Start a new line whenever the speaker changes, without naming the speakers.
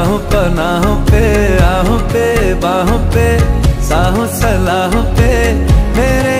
राहों पनाहों पे, आहों पे बाहों पे, साहों सलाहों पे मेरे